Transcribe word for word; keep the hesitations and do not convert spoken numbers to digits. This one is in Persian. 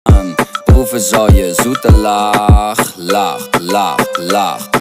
De hoeven zal je zoete lach, lacht, lacht, lacht.